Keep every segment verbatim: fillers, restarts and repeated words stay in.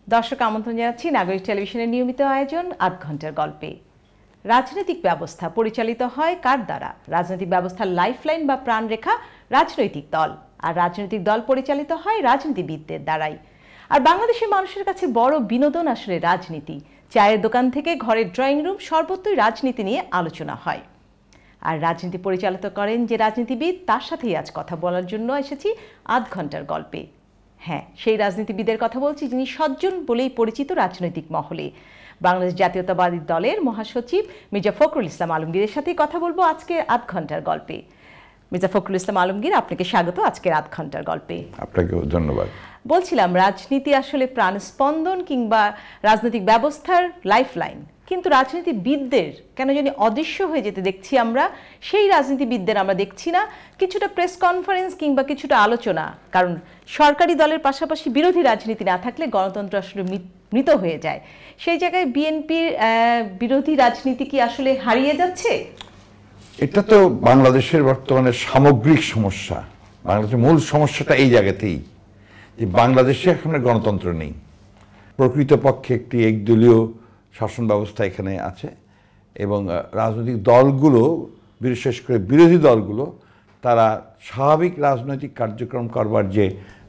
দর্শক আমন্ত্রণ জানাচ্ছি নাগরিক টেলিভিশনের নিয়মিত আয়োজন আধ ঘন্টার গল্পে। রাজনৈতিক ব্যবস্থা পরিচালিত হয় কার দ্বারা? রাজনৈতিক ব্যবস্থার লাইফলাইন বা প্রাণরেখা রাজনৈতিক দল, আর রাজনৈতিক দল পরিচালিত হয় রাজনীতিবিদদের দ্বারাই। আর বাংলাদেশের মানুষের কাছে বড় বিনোদন আসলে রাজনীতি। চায়ের দোকান থেকে ঘরের ড্রয়িং রুম, সর্বত্রই রাজনীতি নিয়ে আলোচনা হয়। আর রাজনীতি পরিচালিত করেন যে রাজনীতিবিদ, তার সাথেই আজ কথা বলার জন্য এসেছি আধ ঘন্টার গল্পে। হ্যাঁ, সেই রাজনীতিবিদের কথা বলছি যিনি সজ্জন বলেই পরিচিত রাজনৈতিক মহলে। বাংলাদেশ জাতীয়তাবাদী দলের মহাসচিব মির্জা ফখরুল ইসলাম আলমগীরের সাথেই কথা বলবো আজকে আধ ঘন্টার গল্পে। মির্জা ফখরুল ইসলাম আলমগীর, আপনাকে স্বাগত আজকের আধ ঘন্টার গল্পে। আপনাকেও ধন্যবাদ। বলছিলাম রাজনীতি আসলে প্রাণস্পন্দন কিংবা রাজনৈতিক ব্যবস্থার লাইফলাইন, কিন্তু রাজনীতিবিদদের কেন জানি অদৃশ্য হয়ে যেতে দেখছি আমরা। সেই রাজনীতিবিদদের আমরা দেখছি না। কিছুটা প্রেস কনফারেন্স কিংবা কিছুটা আলোচনা, কারণ সরকারি দলের পাশাপাশি বিরোধী রাজনীতি না থাকলে গণতন্ত্র আসলে মৃত হয়ে যায়। সেই জায়গায় বিএনপির বিরোধী রাজনীতি কি আসলে হারিয়ে যাচ্ছে? এটা তো বাংলাদেশের বর্তমানে সামগ্রিক সমস্যা। বাংলাদেশের মূল সমস্যাটা এই জায়গাতেই যে বাংলাদেশে এখন গণতন্ত্র নেই। প্রকৃতপক্ষে একটি একদলীয় শাসন ব্যবস্থা এখানে আছে এবং রাজনৈতিক দলগুলো, বিশেষ করে বিরোধী দলগুলো, তারা স্বাভাবিক রাজনৈতিক কার্যক্রম করবার যে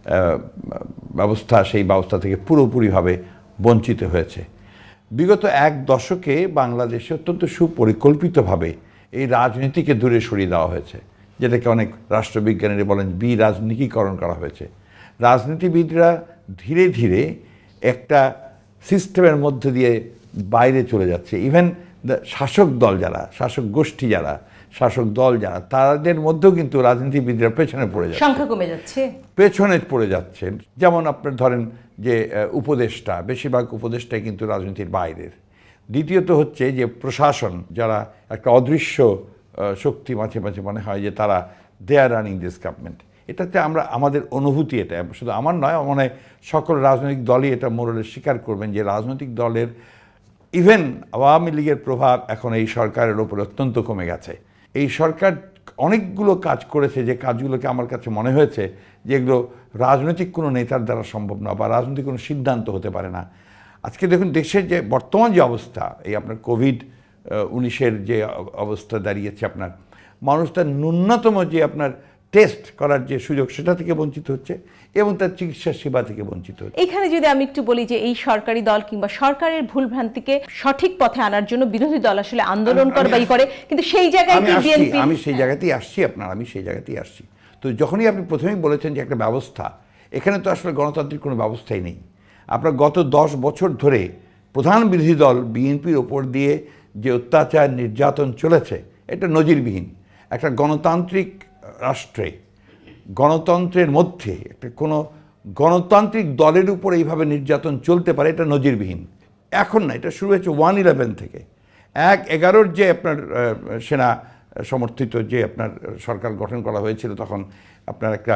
ব্যবস্থা, সেই ব্যবস্থা থেকে পুরোপুরিভাবে বঞ্চিত হয়েছে। বিগত এক দশকে বাংলাদেশে অত্যন্ত সুপরিকল্পিতভাবে এই রাজনীতিকে দূরে সরিয়ে দেওয়া হয়েছে, যেটাকে অনেক রাষ্ট্রবিজ্ঞানীরা বলেন বি রাজনীতিকরণ করা হয়েছে। রাজনীতিবিদরা ধীরে ধীরে একটা সিস্টেমের মধ্যে দিয়ে বাইরে চলে যাচ্ছে। ইভেন শাসক দল যারা, শাসক গোষ্ঠী যারা, শাসক দল যারা, তাদের মধ্যেও কিন্তু রাজনীতিবিদরা পেছনে পড়ে যাচ্ছে, সংখ্যা কমে যাচ্ছে, পেছনে পড়ে যাচ্ছেন। যেমন আপনার ধরেন যে উপদেষ্টা, বেশিরভাগ উপদেষ্টাই কিন্তু রাজনীতির বাইরের। দ্বিতীয়ত হচ্ছে যে প্রশাসন, যারা একটা অদৃশ্য শক্তি, মাঝে মাঝে মনে হয় যে তারা they are running this government. এটাতে আমরা, আমাদের অনুভূতি, এটা শুধু আমার নয়, মনে হয় সকল রাজনৈতিক দলই এটা মোড়লে স্বীকার করবেন যে রাজনৈতিক দলের, ইভেন আওয়ামী লীগের প্রভাব এখন এই সরকারের ওপর অত্যন্ত কমে গেছে। এই সরকার অনেকগুলো কাজ করেছে যে কাজগুলোকে আমার কাছে মনে হয়েছে যে এগুলো রাজনৈতিক কোনো নেতার দ্বারা সম্ভব না বা রাজনৈতিক কোনো সিদ্ধান্ত হতে পারে না। আজকে দেখুন দেশের যে বর্তমান যে অবস্থা, এই আপনার কোভিড উনিশের যে অবস্থা দাঁড়িয়েছে, আপনার মানুষ তার ন্যূনতম যে আপনার টেস্ট করার যে সুযোগ, সেটা থেকে বঞ্চিত হচ্ছে এবং তার চিকিৎসা সেবা থেকে বঞ্চিত হচ্ছে। এখানে যদি আমি একটু বলি যে এই সরকারি দল কিংবা সরকারের ভুলভ্রান্তিকে সঠিক পথে আনার জন্য বিরোধী দল আসলে আন্দোলন করবাই করে, কিন্তু সেই জায়গায় কি বিএনপি? আমি সেই জায়গাতেই আসছি আপনার, আমি সেই জায়গাতেই আসছি। তো যখনই আপনি প্রথমেই বলেছেন যে একটা ব্যবস্থা, এখানে তো আসলে গণতান্ত্রিক কোনো ব্যবস্থাই নেই। আপনার গত দশ বছর ধরে প্রধান বিরোধী দল বিএনপির ওপর দিয়ে যে অত্যাচার, নির্যাতন চলেছে, এটা নজিরবিহীন। একটা গণতান্ত্রিক রাষ্ট্রে, গণতন্ত্রের মধ্যে একটা কোনো গণতান্ত্রিক দলের উপর এইভাবে নির্যাতন চলতে পারে, এটা নজিরবিহীন। এখন না, এটা শুরু হয়েছে ওয়ান ইলেভেন থেকে। এক এগারোর যে আপনার সেনা সমর্থিত যে আপনার সরকার গঠন করা হয়েছিল, তখন আপনার একটা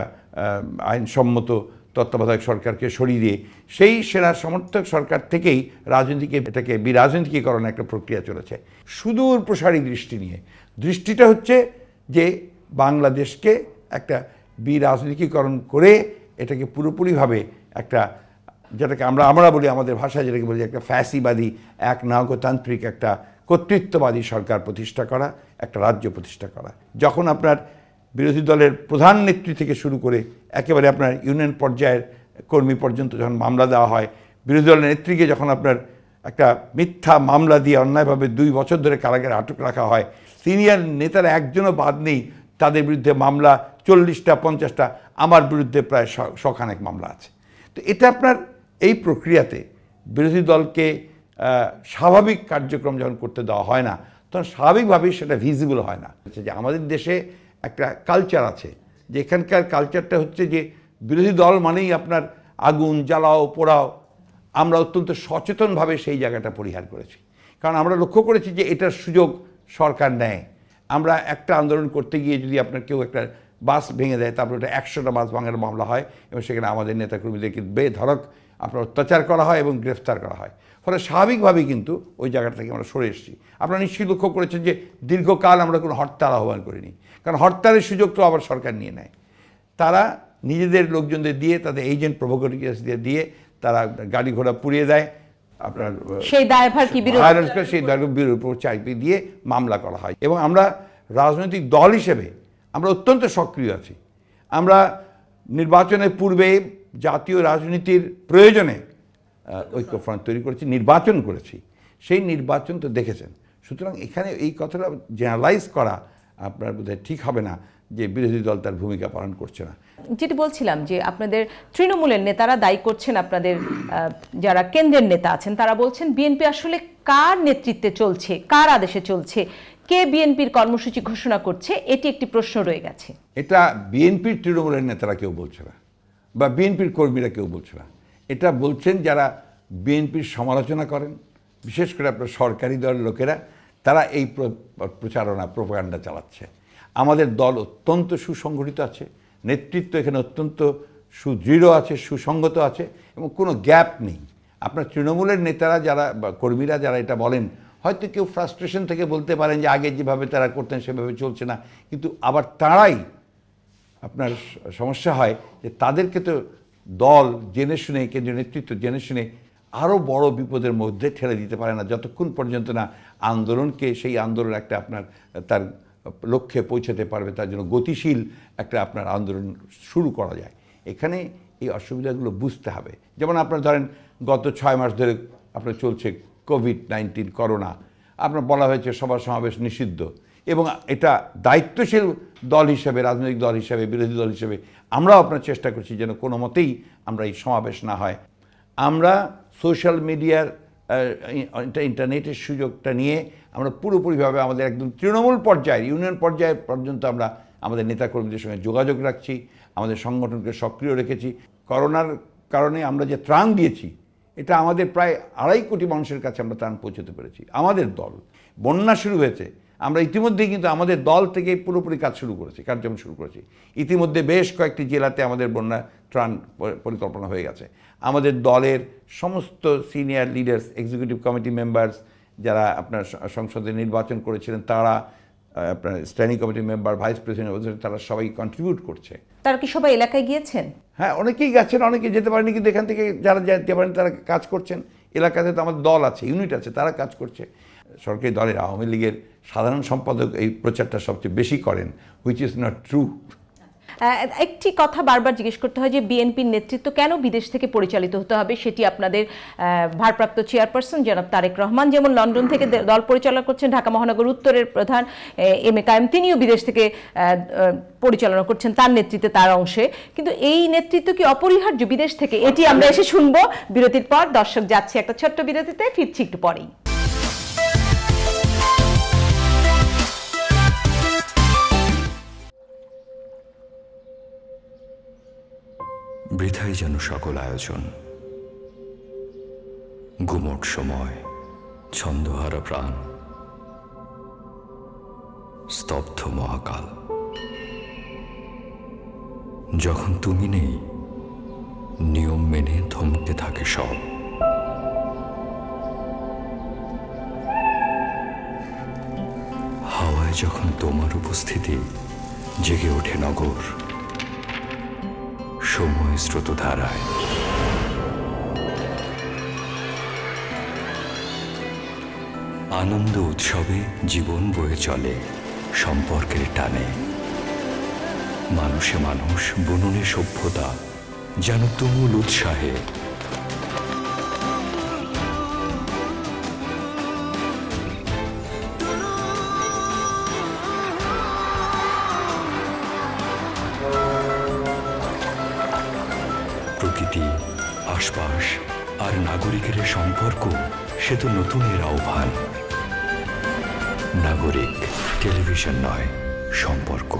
আইনসম্মত তত্ত্বাবধায়ক সরকারকে সরিয়ে দিয়ে সেই সেনা সমর্থক সরকার থেকেই রাজনীতিকে, এটাকে বিরাজনীতিকরণের একটা প্রক্রিয়া চলেছে সুদূর প্রসারী দৃষ্টি নিয়ে। দৃষ্টিটা হচ্ছে যে বাংলাদেশকে একটা বিরাজনীতিকরণ করে এটাকে পুরোপুরিভাবে একটা, যেটাকে আমরা আমরা বলি আমাদের ভাষায় যেটাকে বলি একটা ফ্যাসিবাদী, এক নাগতান্ত্রিক, একটা কর্তৃত্ববাদী সরকার প্রতিষ্ঠা করা, একটা রাজ্য প্রতিষ্ঠা করা। যখন আপনার বিরোধী দলের প্রধান নেত্রী থেকে শুরু করে একেবারে আপনার ইউনিয়ন পর্যায়ের কর্মী পর্যন্ত যখন মামলা দেওয়া হয়, বিরোধী দলের নেত্রীকে যখন আপনার একটা মিথ্যা মামলা দিয়ে অন্যায়ভাবে দুই বছর ধরে কারাগারে আটক রাখা হয়, সিনিয়র নেতারা একজনও বাদ নেই, তাদের বিরুদ্ধে মামলা চল্লিশটা পঞ্চাশটা, আমার বিরুদ্ধে প্রায় শখানেক মামলা আছে। তো এটা আপনার এই প্রক্রিয়াতে বিরোধী দলকে স্বাভাবিক কার্যক্রম যখন করতে দেওয়া হয় না, তখন স্বাভাবিকভাবেই সেটা ভিজিবল হয় না। যে আমাদের দেশে একটা কালচার আছে, যে এখানকার কালচারটা হচ্ছে যে বিরোধী দল মানেই আপনার আগুন জ্বালাও, পোড়াও। আমরা অত্যন্ত সচেতনভাবে সেই জায়গাটা পরিহার করেছি, কারণ আমরা লক্ষ্য করেছি যে এটার সুযোগ সরকার নেয়। আমরা একটা আন্দোলন করতে গিয়ে যদি আপনার কেউ একটা বাস ভেঙে দেয়, তারপরে ওটা একশোটা বাস ভাঙার মামলা হয় এবং সেখানে আমাদের নেতাকর্মীদেরকে বেধড়ক আপনার অত্যাচার করা হয় এবং গ্রেফতার করা হয়। ফলে স্বাভাবিকভাবেই কিন্তু ওই জায়গাটা থেকে আমরা সরে এসেছি। আপনারা নিশ্চয়ই লক্ষ্য করেছেন যে দীর্ঘকাল আমরা কোনো হরতাল আহ্বান করিনি, কারণ হরতালের সুযোগ তো আবার সরকার নিয়ে নেয়। তারা নিজেদের লোকজনদের দিয়ে, তাদের এজেন্ট প্রভোকেটরস দিয়ে দিয়ে তারা গাড়ি ঘোড়া পুড়িয়ে দেয়, আপনার সেই দায়ভার কি বিরোধী সেই দায়ভার উপর চাপিয়ে দিয়ে মামলা করা হয়। এবং আমরা রাজনৈতিক দল হিসেবে আমরা অত্যন্ত সক্রিয় আছি। আমরা নির্বাচনের পূর্বে জাতীয় রাজনীতির প্রয়োজনে ঐক্যফ্রন্ট তৈরি করেছি, নির্বাচন করেছি, সেই নির্বাচন তো দেখেছেন। সুতরাং এখানে এই কথাটা জেনারেলাইজ করা আপনার বোধহয় ঠিক হবে না যে বিরোধী দল তার ভূমিকা পালন করছে না। যেটি বলছিলাম যে আপনাদের তৃণমূলের নেতারা দায়ী করছেন, আপনাদের যারা কেন্দ্রের নেতা আছেন তারা বলছেন বিএনপি আসলে কার নেতৃত্বে চলছে, কার আদেশে চলছে, কে বিএনপির কর্মসূচি ঘোষণা করছে, এটি একটি প্রশ্ন রয়ে গেছে। এটা বিএনপির তৃণমূলের নেতারা কেউ বলছে না, বা বিএনপির কর্মীরা কেউ বলছে না। এটা বলছেন যারা বিএনপির সমালোচনা করেন, বিশেষ করে আপনার সরকারি দলের লোকেরা, তারা এই প্রচারণা প্রোপাগান্ডা চালাচ্ছে। আমাদের দল অত্যন্ত সুসংগঠিত আছে, নেতৃত্ব এখানে অত্যন্ত সুদৃঢ় আছে, সুসংগত আছে, এবং কোনো গ্যাপ নেই। আপনার তৃণমূলের নেতারা যারা বা কর্মীরা যারা এটা বলেন, হয়তো কেউ ফ্রাস্ট্রেশন থেকে বলতে পারেন যে আগে যেভাবে তারা করতেন সেভাবে চলছে না, কিন্তু আবার তারাই আপনার সমস্যা হয় যে তাদেরকে তো দল জেনে শুনে, কেন্দ্রীয় নেতৃত্ব জেনে শুনে আরও বড় বিপদের মধ্যে ঠেলে দিতে পারে না, যতক্ষণ পর্যন্ত না আন্দোলনকে, সেই আন্দোলন একটা আপনার তার লক্ষ্যে পৌঁছাতে পারবে, তার জন্য গতিশীল একটা আপনার আন্দোলন শুরু করা যায়। এখানে এই অসুবিধাগুলো বুঝতে হবে। যেমন আপনার ধরেন গত ছয় মাস ধরে আপনার চলছে কোভিড নাইন্টিন, করোনা, আপনার বলা হয়েছে সভা সমাবেশ নিষিদ্ধ, এবং এটা দায়িত্বশীল দল হিসেবে, রাজনৈতিক দল হিসেবে, বিরোধী দল হিসেবে আমরাও আপনার চেষ্টা করছি যেন কোনো মতেই আমরা এই সমাবেশ না হয়। আমরা সোশ্যাল মিডিয়ার ইন্টারনেটের সুযোগটা নিয়ে আমরা পুরোপুরিভাবে আমাদের একদম তৃণমূল পর্যায়ে, ইউনিয়ন পর্যায়ে পর্যন্ত আমরা আমাদের নেতাকর্মীদের সঙ্গে যোগাযোগ রাখছি, আমাদের সংগঠনকে সক্রিয় রেখেছি। করোনার কারণে আমরা যে ত্রাণ দিয়েছি, এটা আমাদের প্রায় আড়াই কোটি মানুষের কাছে আমরা ত্রাণ পৌঁছতে পেরেছি। আমাদের দল, বন্যা শুরু হয়েছে, আমরা ইতিমধ্যেই কিন্তু আমাদের দল থেকে পুরোপুরি কাজ শুরু করেছি, কার্যক্রম শুরু করেছি। ইতিমধ্যে বেশ কয়েকটি জেলাতে আমাদের বন্যা ত্রাণ পরিকল্পনা হয়ে গেছে। আমাদের দলের সমস্ত senior leaders, executive committee members যারা আপনার সংসদে নির্বাচন করেছিলেন, তারা আপনার standing committee member, vice president, তারা সবাই কন্ট্রিবিউট করছে। তারা কি সবাই এলাকায় গিয়েছেন? হ্যাঁ, অনেকেই গেছেন, অনেকে যেতে পারেনি, কিন্তু এখান থেকে যারা যেতে পারেন তারা কাজ করছেন। এলাকাতে তো আমাদের দল আছে, ইউনিট আছে, তারা কাজ করছে। সরকারি দলের আওয়ামী লীগের সাধারণ সম্পাদক এই প্রচারটা সবচেয়ে বেশি করেন, হুইচ ইজ নট ট্রু। একটি কথা বারবার জিজ্ঞেস করতে হয় যে বিএনপির নেতৃত্ব কেন বিদেশ থেকে পরিচালিত হতে হবে, সেটি আপনাদের ভারপ্রাপ্ত চেয়ারপারসন জনাব তারেক রহমান যেমন লন্ডন থেকে দল পরিচালনা করছেন, ঢাকা মহানগর উত্তরের প্রধান এম এ কায়েম তিনিও বিদেশ থেকে পরিচালনা করছেন তার নেতৃত্বে, তার অংশে। কিন্তু এই নেতৃত্ব কি অপরিহার্য বিদেশ থেকে, এটি আমরা এসে শুনবো বিরতির পর। দর্শক, যাচ্ছে একটা ছোট্ট বিরতিতে, ফিরছি একটু পরেই। বৃথাই যেন সকল আয়োজন, গুমট সময়, ছন্দহারা প্রাণ, স্তব্ধ মহাকাল। যখন তুমি নেই, নিয়ম মেনে থমকে থাকে সব। হাওয়ায় যখন তোমার উপস্থিতি, জেগে ওঠে নগর সময় স্রোতধারায়। আনন্দ উৎসবে জীবন বয়ে চলে সম্পর্কের টানে। মানুষে মানুষ, বুননে সভ্যতা, যেন তুমুল উৎসাহে। প্রকৃতি, আশপাশ আর নাগরিকের সম্পর্ক, সে তো নতুনের আহ্বান। নাগরিক টেলিভিশন নয়, সম্পর্ক।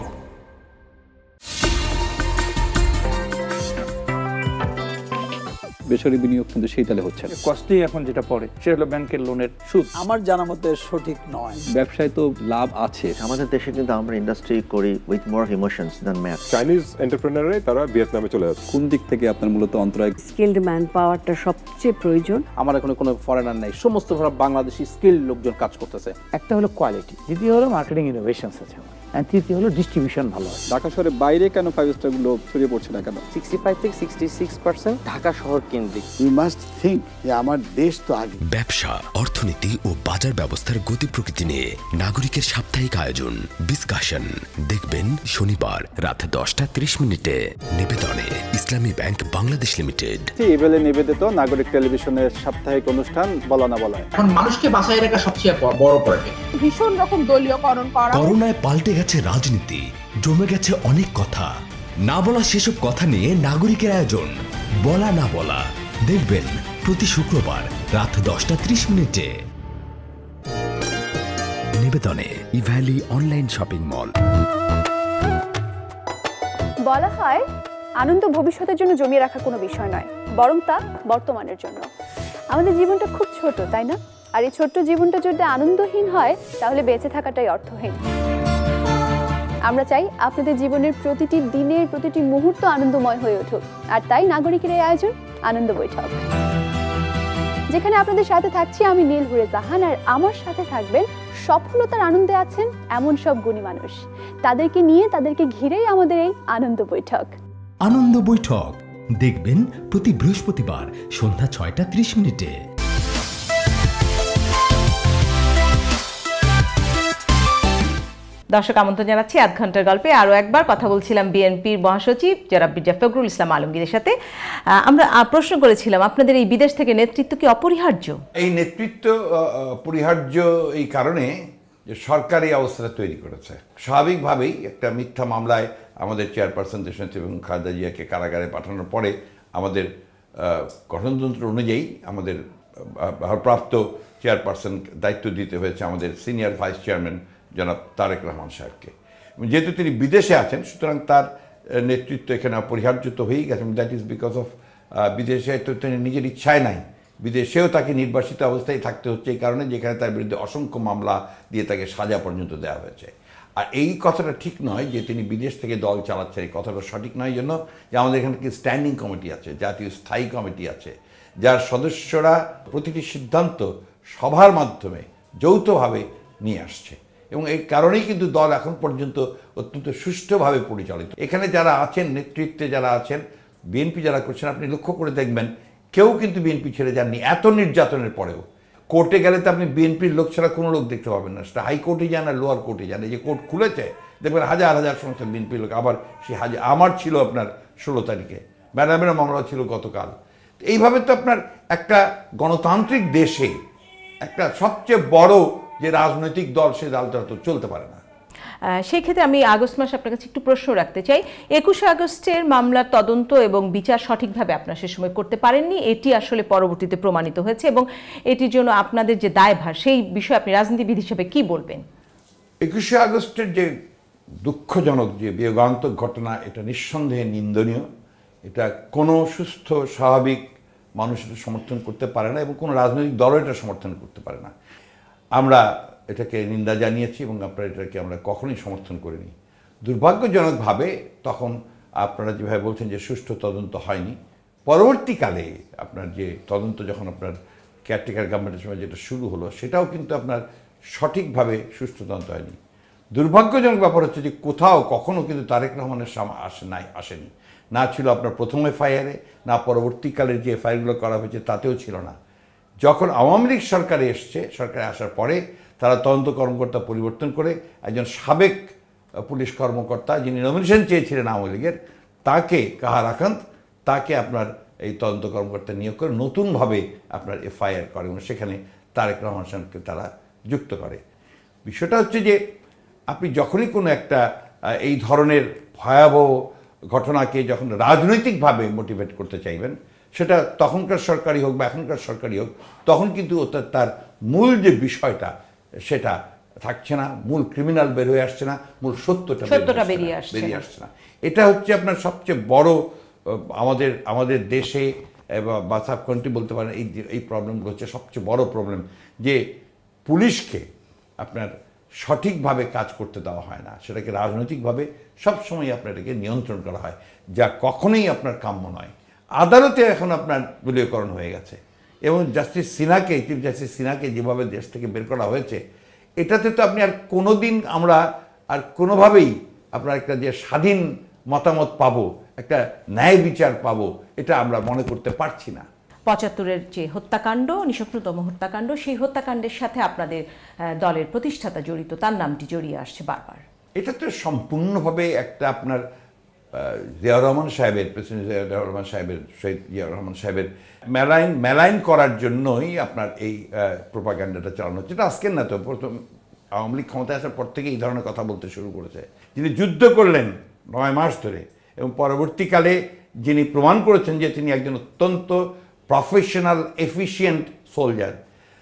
বেসরকারি বিনিয়োগ কিন্তু সেই তালে হচ্ছে না। কস্টলি এখন যেটা পড়ে সেটা হলো ব্যাংকের লোনের সুদ। আমার জানা মতে সঠিক নয়। ব্যবসায় তো লাভ আছে। আমাদের দেশে কিন্তু আমরা ইন্ডাস্ট্রি করি with more emotions than math. Chinese এন্টারপ্রেনাররাই তারা ভিয়েতনামে চলে যাচ্ছে। কোন দিক থেকে আপনার মূলত অন্তরায়? স্কিলড ম্যান পাওয়ারটা সবচেয়ে প্রয়োজন। আমার এখানে কোনো ফরেনার নাই, সমস্ত বাংলাদেশি স্কিল লোকজন কাজ করতেছে। একটা হলো কোয়ালিটি, দ্বিতীয় হলো মার্কেটিং ইনোভেশনস আছে। তৃতীয় হলো ডিস্ট্রিবিউশন ভালো হয়। ঢাকা শহরের বাইরে কেন ফাইভ স্টারগুলো ছড়িয়ে পড়ছে না কেন? সিক্সটি ফাইভ থেকে সিক্সটি সিক্স পার্সেন্ট ঢাকা শহর কেন্দ্রিক। উই মাস্ট থিঙ্ক যে আমার দেশ তো আগে। ব্যবসা, অর্থনীতি ও বাজার ব্যবস্থার গতি প্রকৃতি নিয়ে নাগরিকের সাপ্তাহিক আয়োজন ডিসকাশন দেখবেন শনিবার রাত দশটা ত্রিশ মিনিটে নিবেদনে ইসলামী ব্যাংক বাংলাদেশ লিমিটেড। এবেলে নিবেদিত নাগরিক টেলিভিশনের সাপ্তাহিক অনুষ্ঠান বলা না বলা। এখন মানুষকে বাঁচাই রাখা সবচেয়ে বড় প্রজেক্ট। ভীষণ রকম দলীয়করণ করা। করোনায় পাল্টে গেছে রাজনীতি, জমে গেছে অনেক কথা। না বলা সেসব কথা নিয়ে নাগরিকের আয়োজন বলা না বলা দেখবেন প্রতি শুক্রবার রাত দশটা ত্রিশ মিনিটে নিবেদনে ইভ্যালি অনলাইন শপিং মল। বলা হয় আনন্দ ভবিষ্যতের জন্য জমিয়ে রাখার কোনো বিষয় নয়, বরং তা বর্তমানের জন্য। আমাদের জীবনটা খুব ছোট, তাই না? আর এই ছোট্ট জীবনটা যদি আনন্দহীন হয় তাহলে বেঁচে থাকাটাই অর্থহীন। আমরা চাই আপনাদের জীবনের প্রতিটি দিনের প্রতিটি মুহূর্ত আনন্দময় হয়ে উঠুক, আর তাই নাগরিকের এই আয়োজন আনন্দ বৈঠক, যেখানে আপনাদের সাথে থাকছি আমি নীল হুরে জাহান, আর আমার সাথে থাকবেন সফলতার আনন্দে আছেন এমন সব গুণী মানুষ। তাদেরকে নিয়ে, তাদেরকে ঘিরেই আমাদের এই আনন্দ বৈঠক। আনন্দ বৈঠক দেখবেন প্রতি বৃহস্পতিবার সন্ধ্যা ছয়টা ত্রিশ মিনিটে। দর্শক আমন্ত্রণ জানাচ্ছি আধ ঘন্টার গল্পে। আরও একবার কথা বলছিলাম বিএনপির মহাসচিব জনাব মির্জা ফখরুল ইসলাম আলমগীরের সাথে। আমরা প্রশ্ন করেছিলাম আপনাদের এই বিদেশ থেকে নেতৃত্ব কি অপরিহার্য? এই নেতৃত্ব অপরিহার্য এই কারণে যে সরকার এই অবস্থাটা তৈরি করেছে। স্বাভাবিকভাবেই একটা মিথ্যা মামলায় আমাদের চেয়ারপারসন দেশনেত্রী এবং খালেদা জিয়াকে কারাগারে পাঠানোর পরে আমাদের গঠনতন্ত্র অনুযায়ী আমাদের ভারপ্রাপ্ত চেয়ারপারসন দায়িত্ব দিতে হয়েছে আমাদের সিনিয়র ভাইস চেয়ারম্যান জনাব তারেক রহমান সাহেবকে। যেহেতু তিনি বিদেশে আছেন, সুতরাং তার নেতৃত্ব এখানে অপরিহার্য তো হয়েই গেছে। দ্যাট ইজ বিকজ অফ বিদেশে তো তিনি নিজের ইচ্ছায় নাই, বিদেশেও তাকে নির্বাসিত অবস্থায় থাকতে হচ্ছে এই কারণে, যেখানে তার বিরুদ্ধে অসংখ্য মামলা দিয়ে তাকে সাজা পর্যন্ত দেওয়া হয়েছে। আর এই কথাটা ঠিক নয় যে তিনি বিদেশ থেকে দল চালাচ্ছেন, এই কথাটা সঠিক নয়। জন্য যে আমাদের এখানে কি স্ট্যান্ডিং কমিটি আছে, জাতীয় স্থায়ী কমিটি আছে, যার সদস্যরা প্রতিটি সিদ্ধান্ত সভার মাধ্যমে যৌথভাবে নিয়ে আসছে, এবং এই কারণেই কিন্তু দল এখন পর্যন্ত অত্যন্ত সুষ্ঠুভাবে পরিচালিত। এখানে যারা আছেন, নেতৃত্বে যারা আছেন, বিএনপি যারা করছেন, আপনি লক্ষ্য করে দেখবেন কেউ কিন্তু বিএনপি ছেড়ে যাননি এত নির্যাতনের পরেও। কোর্টে গেলে তো আপনি বিএনপির লোক ছাড়া কোনো লোক দেখতে পাবেন না, সেটা হাইকোর্টে যান আর লোয়ার কোর্টে যান। এই যে কোর্ট খুলেছে দেখবেন হাজার হাজার সমস্ত বিএনপির লোক। আবার সে হাজার আমার ছিল আপনার ষোলো তারিখে, ম্যাডামের মামলা ছিল গতকাল। এইভাবে তো আপনার একটা গণতান্ত্রিক দেশে একটা সবচেয়ে বড় যে রাজনৈতিক দল, সে দলটা তো চলতে পারে না। সেই ক্ষেত্রে আমি আগস্ট মাসে আপনার কাছে একটু প্রশ্ন রাখতে চাই। একুশে আগস্টের মামলার তদন্ত এবং বিচার সঠিকভাবে আপনারা সে সময় করতে পারেননি, এটি আসলে পরবর্তীতে প্রমাণিত হয়েছে, এবং এটির জন্য আপনাদের যে দায়ভার, সেই বিষয়ে আপনি রাজনীতিবিদ হিসেবে কি বলবেন? একুশে আগস্টের যে দুঃখজনক যে বিয়োগান্তক ঘটনা, এটা নিঃসন্দেহে নিন্দনীয়। এটা কোনো সুস্থ স্বাভাবিক মানুষ এটা সমর্থন করতে পারে না, এবং কোনো রাজনৈতিক দলও এটা সমর্থন করতে পারে না। আমরা এটাকে নিন্দা জানিয়েছি এবং আপনারা এটাকে আমরা কখনোই সমর্থন করিনি। দুর্ভাগ্যজনকভাবে তখন আপনারা যেভাবে বলছেন যে সুষ্ঠু তদন্ত হয়নি, পরবর্তীকালে আপনার যে তদন্ত যখন আপনার কেয়ারটেকার গভর্নমেন্টের সময় যেটা শুরু হলো, সেটাও কিন্তু আপনার সঠিকভাবে সুষ্ঠু তদন্ত হয়নি। দুর্ভাগ্যজনক ব্যাপার হচ্ছে যে কোথাও কখনও কিন্তু তারেক রহমানের সামনে আসে নাই আসেনি না ছিল আপনার প্রথম এফআইআরে, না পরবর্তীকালের যে এফআইআরগুলো করা হয়েছে তাতেও ছিল না। যখন আওয়ামী লীগ সরকারে এসছে, সরকারে আসার পরে তারা তদন্ত কর্মকর্তা পরিবর্তন করে একজন সাবেক পুলিশ কর্মকর্তা যিনি নমিনেশন চেয়েছিলেন আওয়ামী লীগের, তাকে কাহার আকান্ত, তাকে আপনার এই তদন্ত কর্মকর্তা নিয়োগ করে নতুনভাবে আপনার এফআইআর করে এবং সেখানে তারেক রহমান সাহেবকে তারা যুক্ত করে। বিষয়টা হচ্ছে যে আপনি যখনই কোনো একটা এই ধরনের ভয়াবহ ঘটনাকে যখন রাজনৈতিকভাবে মোটিভেট করতে চাইবেন, সেটা তখনকার সরকারি হোক বা এখনকার সরকারি হোক, তখন কিন্তু তার মূল যে বিষয়টা সেটা থাকছে না, মূল ক্রিমিনাল বের হয়ে আসছে না, মূল সত্যটা সত্যটা বেরিয়ে আসছে বেরিয়ে আসছে না। এটা হচ্ছে আপনার সবচেয়ে বড় আমাদের আমাদের দেশে বা সাবকন্ট্রি বলতে পারেন, এই এই প্রবলেমগুলো হচ্ছে সবচেয়ে বড় প্রবলেম, যে পুলিশকে আপনার সঠিকভাবে কাজ করতে দেওয়া হয় না, সেটাকে রাজনৈতিকভাবে সবসময় আপনার এটাকে নিয়ন্ত্রণ করা হয়, যা কখনোই আপনার কাম্য নয়। আদালতে এখন আপনার দলীয়করণ হয়ে গেছে, এবং জাস্টিস সিনহাকে, চিফ জাস্টিস সিনহাকে যেভাবে দেশ থেকে বের করা হয়েছে, এটাতে তো আপনি আর কোনো দিন আমরা আর কোনোভাবেই আপনার একটা যে স্বাধীন মতামত পাবো, একটা ন্যায় বিচার পাবো, এটা আমরা মনে করতে পারছি না। পঁচাত্তরের যে হত্যাকাণ্ড, নিঃশত্রুতম হত্যাকাণ্ড, সেই হত্যাকাণ্ডের সাথে আপনাদের দলের প্রতিষ্ঠাতা জড়িত, তার নামটি জড়িয়ে আসছে বারবার। এটা তো সম্পূর্ণভাবে একটা আপনার জিয়াউর রহমান সাহেবের, প্রেসিডেন্ট জিয়াউর রহমান সাহেবের, শহীদ জিয়াউর রহমান সাহেবের মেলাইন মেলাইন করার জন্যই আপনার এই প্রোপাগান্ডাটা চালানো হচ্ছে। এটা আজকের না, তো প্রথম আওয়ামী লীগ ক্ষমতায় আসার পর থেকে এই ধরনের কথা বলতে শুরু করেছে। যিনি যুদ্ধ করলেন নয় মাস ধরে এবং পরবর্তীকালে যিনি প্রমাণ করেছেন যে তিনি একজন অত্যন্ত প্রফেশনাল এফিশিয়েন্ট সোলজার,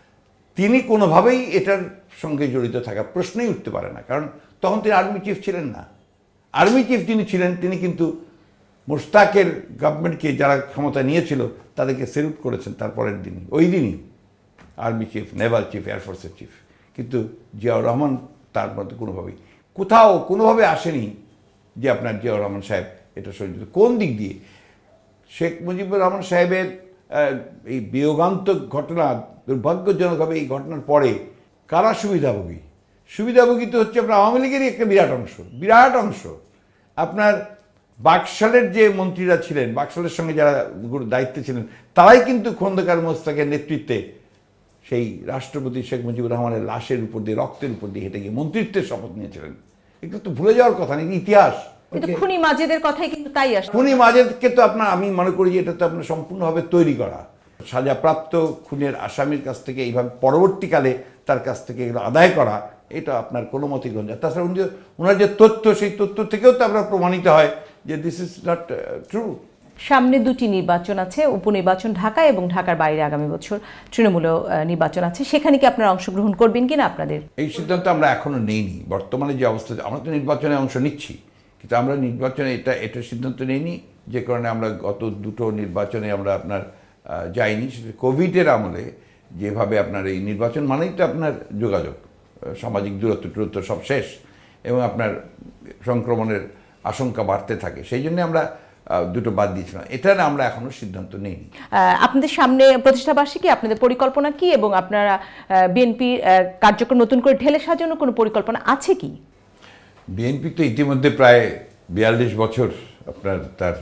তিনি কোনোভাবেই এটার সঙ্গে জড়িত থাকা প্রশ্নই উঠতে পারে না। কারণ তখন তিনি আর্মি চিফ ছিলেন না। আর্মি চিফ যিনি ছিলেন তিনি কিন্তু মোশতাকের গভর্নমেন্টকে যারা ক্ষমতা নিয়েছিল তাদেরকে সেলুট করেছেন তারপরের দিনই, ওই দিনই আর্মি চিফ, নেভাল চিফ, এয়ারফোর্সের চিফ। কিন্তু জিয়াউর রহমান তার মধ্যে কোনোভাবেই কোথাও কোনোভাবে আসেনি যে আপনার জিয়াউর রহমান সাহেব এটা সহযোগিতা। কোন দিক দিয়ে শেখ মুজিবুর রহমান সাহেবের এই বিয়োগান্তক ঘটনা, দুর্ভাগ্যজনকভাবে এই ঘটনার পরে কারা সুবিধাভোগী? সুবিধাভোগী তো হচ্ছে আপনার আওয়ামী লীগেরই একটা বিরাট অংশ, বিরাট অংশ। আপনার বাকশালের যে মন্ত্রীরা ছিলেন, বাকশালের সঙ্গে যারা দায়িত্বে ছিলেন, তারাই কিন্তু খন্দকার মোশতাকের নেতৃত্বে সেই রাষ্ট্রপতি শেখ মুজিবুর রহমানের লাশের উপর দিয়ে, রক্তের উপর দিয়ে হেঁটে গিয়ে মন্ত্রিত্বের শপথ নিয়েছিলেন। এগুলো তো ভুলে যাওয়ার কথা না, ইতিহাস। খুনি মাজেদের কথাই কিন্তু তাই আসে। খুনি মাজেদকে তো আপনার, আমি মনে করি যে এটা তো আপনার সম্পূর্ণভাবে তৈরি করা, সাজাপ্রাপ্ত খুনের আসামির কাছ থেকে এইভাবে পরবর্তীকালে তার কাছ থেকে এগুলো আদায় করা, এটা আপনার কোনো মতেই গ্রহণ। তাছাড়া উনি ওনার যে তথ্য, সেই তথ্য থেকেও তো আপনার প্রমাণিত হয় যে দিস ইজ নট ট্রু। সামনে দুটি নির্বাচন আছে, উপনির্বাচন ঢাকা এবং ঢাকার বাইরে আগামী বছর তৃণমূলেও নির্বাচন আছে, সেখানে কি আপনারা অংশগ্রহণ করবেন কিনা? আপনাদের এই সিদ্ধান্ত আমরা এখনো নেইনি। বর্তমানে যে অবস্থা, আমরা তো নির্বাচনে অংশ নিচ্ছি, কিন্তু আমরা নির্বাচনে এটা এটার সিদ্ধান্ত নেইনি, যে কারণে আমরা গত দুটো নির্বাচনে আমরা আপনার যাইনি। কোভিডের আমলে যেভাবে আপনার এই নির্বাচন মানেই তো আপনার যোগাযোগ, সামাজিক দূরত্ব দূরত্ব সব শেষ এবং আপনার সংক্রমণের আশঙ্কা বাড়তে থাকে, সেই জন্য আমরা দুটো বাদ দিয়েছিলাম। এটা না, আমরা এখনো সিদ্ধান্ত নেইনি। আপনাদের সামনে প্রতিষ্ঠা বার্ষিকী, আপনাদের পরিকল্পনা কি এবং আপনারা বিএনপি কার্যক্রম নতুন করে ঢেলে সাজানোর কোনো পরিকল্পনা আছে কি? বিএনপি তো ইতিমধ্যে প্রায় বিয়াল্লিশ বছর আপনার তার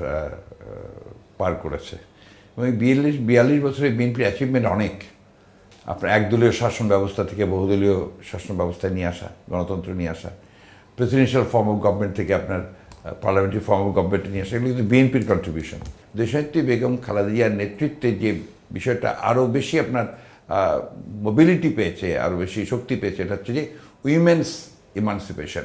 পার করেছে এবং বিয়াল্লিশ বিয়াল্লিশ বছরে বিএনপির অ্যাচিভমেন্ট অনেক। আপনার একদলীয় শাসন ব্যবস্থা থেকে বহুদলীয় শাসন ব্যবস্থায় নিয়ে আসা, গণতন্ত্র নিয়ে আসা, প্রেসিডেন্সিয়াল ফর্ম অফ গভর্নমেন্ট থেকে আপনার পার্লামেন্টারি ফর্ম অফ গভর্নমেন্টে নিয়ে আসা, এগুলো কিন্তু বিএনপির কন্ট্রিবিউশন। দেশনেত্রী বেগম খালেদা জিয়ার নেতৃত্বে যে বিষয়টা আরও বেশি আপনার মোবিলিটি পেয়েছে, আরও বেশি শক্তি পেয়েছে, এটা হচ্ছে যে উইমেন্স ইমানসিপেশন,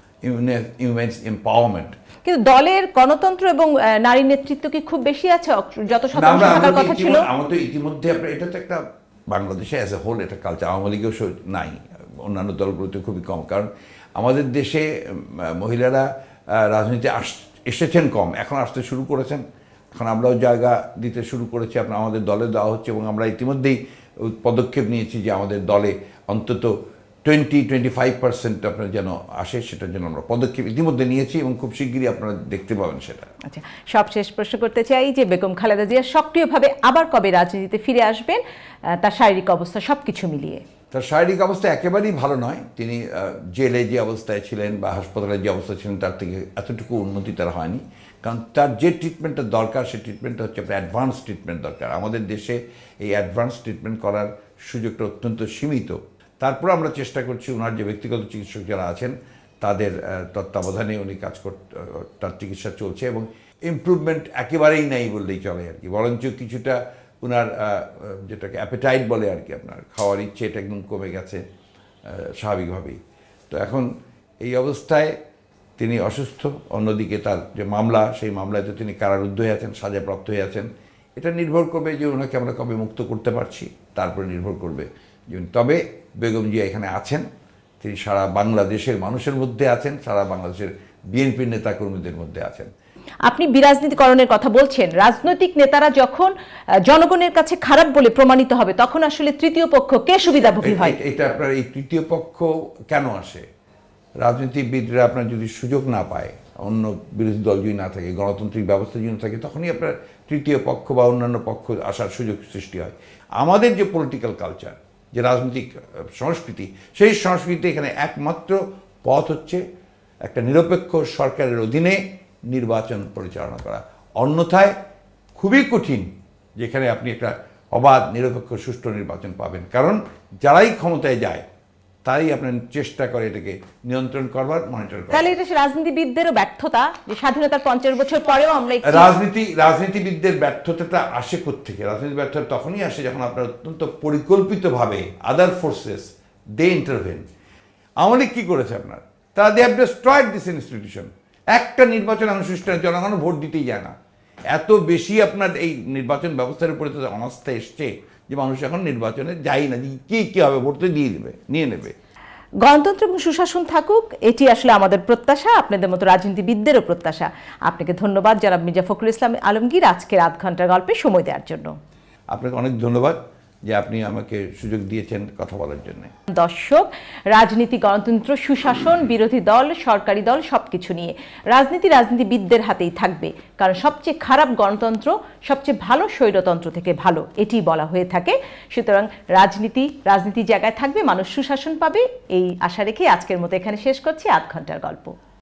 উইমেন্স এম্পাওয়ারমেন্ট। কিন্তু দলের গণতন্ত্র এবং নারী নেতৃত্ব কি খুব বেশি আছে? যত শতাংশ থাকার কথা ছিল। আমাদের ইতিমধ্যে আপনার এটা তো একটা বাংলাদেশে অ্যাজ এ হোল এটা কালচার, আওয়ামী লীগেও নাই, অন্যান্য দলগুলোতে খুবই কম। কারণ আমাদের দেশে মহিলারা রাজনীতি আস এসেছেন কম, এখন আসতে শুরু করেছেন। এখন আমরাও জায়গা দিতে শুরু করেছি, আপনার আমাদের দলে দেওয়া হচ্ছে এবং আমরা ইতিমধ্যেই পদক্ষেপ নিয়েছি যে আমাদের দলে অন্তত টোয়েন্টি টোয়েন্টি ফাইভ পার্সেন্ট আপনার যেন আসে, সেটার জন্য আমরা পদক্ষেপ ইতিমধ্যে নিয়েছি এবং খুব শিগগিরই আপনারা দেখতে পাবেন সেটা। আচ্ছা, সবশেষ প্রশ্ন করতে চাই যে বেগম খালেদা জিয়া সক্রিয়ভাবে আবার কবে রাজনীতিতে ফিরে আসবেন, তার শারীরিক অবস্থা সব কিছু মিলিয়ে? তার শারীরিক অবস্থা একেবারেই ভালো নয়। তিনি জেলে যে অবস্থায় ছিলেন বা হাসপাতালে যে অবস্থায় ছিলেন তার থেকে এতটুকু উন্নতি তার হয়নি। কারণ তার যে ট্রিটমেন্টটা দরকার, সেই ট্রিটমেন্টটা হচ্ছে আপনার অ্যাডভান্স ট্রিটমেন্ট দরকার। আমাদের দেশে এই অ্যাডভান্স ট্রিটমেন্ট করার সুযোগটা অত্যন্ত সীমিত। তারপর আমরা চেষ্টা করছি ওনার যে ব্যক্তিগত চিকিৎসক যারা আছেন তাদের তত্ত্বাবধানে উনি কাজ করতে, তার চিকিৎসা চলছে এবং ইমপ্রুভমেন্ট একেবারেই নেই বললেই চলে আর কি। বরঞ্চ কিছুটা ওনার যেটাকে অ্যাপেটাইট বলে আর কি, আপনার খাওয়ার ইচ্ছে, এটা একদম কমে গেছে স্বাভাবিকভাবেই। তো এখন এই অবস্থায় তিনি অসুস্থ। অন্যদিকে তার যে মামলা, সেই মামলায় তো তিনি কারারুদ্ধ হয়ে আছেন, সাজাপ্রাপ্ত হয়ে আছেন। এটা নির্ভর করবে যে ওনাকে আমরা কবে মুক্ত করতে পারছি, তারপরে নির্ভর করবে। তবে বেগম জিয়া এখানে আছেন, তিনি সারা বাংলাদেশের মানুষের মধ্যে আছেন, সারা বাংলাদেশের বিএনপির নেতাকর্মীদের মধ্যে আছেন। আপনি বিরাজনীতিকরণের কথা বলছেন, রাজনৈতিক নেতারা যখন জনগণের কাছে খারাপ বলে প্রমাণিত হবে তখন আসলে তৃতীয় পক্ষ কে সুবিধাভোগী হয়? এটা আপনার এই তৃতীয় পক্ষ কেন আসে? রাজনীতিবিদরা আপনার যদি সুযোগ না পায়, অন্য বিরোধী দল যদি না থাকে, গণতান্ত্রিক ব্যবস্থা যদি না থাকে, তখনই আপনার তৃতীয় পক্ষ বা অন্যান্য পক্ষ আসার সুযোগ সৃষ্টি হয়। আমাদের যে পলিটিক্যাল কালচার, যে রাজনৈতিক সংস্কৃতি, সেই সংস্কৃতি এখানে একমাত্র পথ হচ্ছে একটা নিরপেক্ষ সরকারের অধীনে নির্বাচন পরিচালনা করা। অন্যথায় খুবই কঠিন যেখানে আপনি একটা অবাধ নিরপেক্ষ সুষ্ঠু নির্বাচন পাবেন, কারণ যারাই ক্ষমতায় যায় তাই আপনার চেষ্টা করে এটাকে নিয়ন্ত্রণ করবার, মনিটর করার। তাহলে এটা রাজনীতিবিদদেরও ব্যর্থতা যে স্বাধীনতার পঞ্চাশ বছর পরেও আমরা রাজনীতি রাজনীতিবিদদের ব্যর্থতাটা আসে কোত্থেকে? রাজনীতি ব্যর্থতা তখনই আসে যখন আপনার অত্যন্ত পরিকল্পিতভাবে other forces they intervene. Awami League কী করেছে আপনার? তারা they have destroyed this institution. একটা নির্বাচন অনুষ্ঠান জনগণ ভোট দিতেই যায় না। এত বেশি আপনার এই নির্বাচন ব্যবস্থার উপরে তাদের অনাস্থা এসছে যে মানুষ এখন নির্বাচনে যায় না, কি কি হবে, ভোট তো দিয়ে দেবে, নিয়ে নেবে। গণতন্ত্র এবং সুশাসন থাকুক, এটি আসলে আমাদের প্রত্যাশা, আপনাদের মতো রাজনীতিবিদদেরও প্রত্যাশা। আপনাকে ধন্যবাদ জনাব মির্জা ফখরুল ইসলাম আলমগীর আজকের আধ ঘন্টার গল্পে সময় দেওয়ার জন্য। আপনাকে অনেক ধন্যবাদ যে আপনি আমাকে সুযোগ দিয়েছেন কথা বলার জন্য। দর্শক, রাজনীতি, গণতন্ত্র, সুশাসন, বিরোধী দল, সরকারি দল সবকিছু নিয়ে রাজনীতি রাজনীতিবিদদের হাতেই থাকবে, কারণ সবচেয়ে খারাপ গণতন্ত্র সবচেয়ে ভালো স্বৈরতন্ত্র থেকে ভালো, এটি বলা হয়ে থাকে। সুতরাং রাজনীতি রাজনীতির জায়গায় থাকবে, মানুষ সুশাসন পাবে, এই আশা রেখে আজকের মতো এখানে শেষ করছি আধ ঘন্টার গল্প।